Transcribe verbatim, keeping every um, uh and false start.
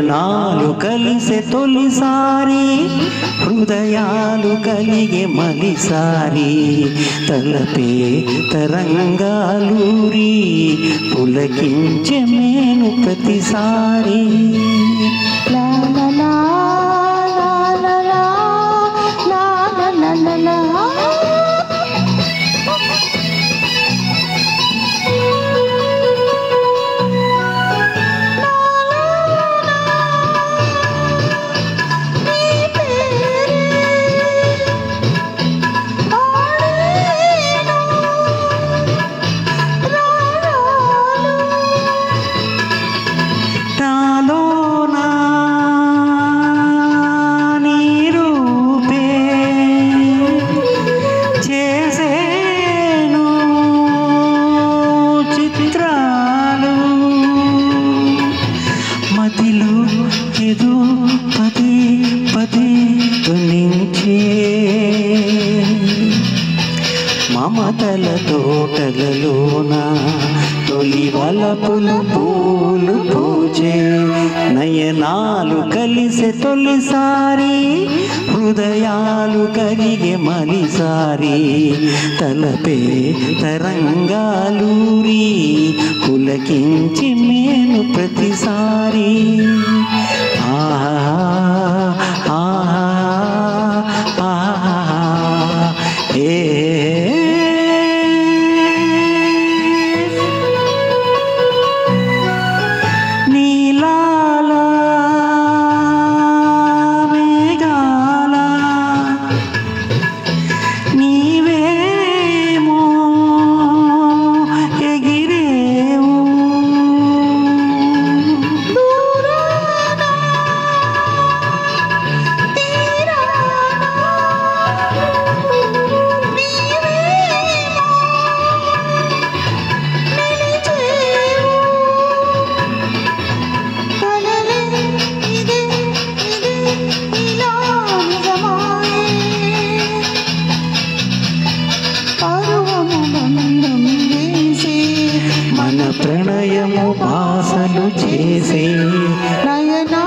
నయనాలు కలిసే తొలిసారి హృదయాలు కలిగే మలిసారి తలపే తరంగాలూరి పులకించే మేను ప్రతిసారి లా లా లా లా లా లా లా లా లా ఏదో పదే పదే తునించే మమతల తోటలలోన తొలి వలపులు పూలు పూచే నయనాలు కలిసే తొలిసారి హృదయాలు కరిగే మలిసారి తలపే తరంగాలూరి పులకించి మేను ప్రతిసారి ఆహా ఆహా ఆహా ఏ నీలాల మేఘాల నీవేమో ఎగిరేవు మన ప్రణయము భాసలు చేసే నయనా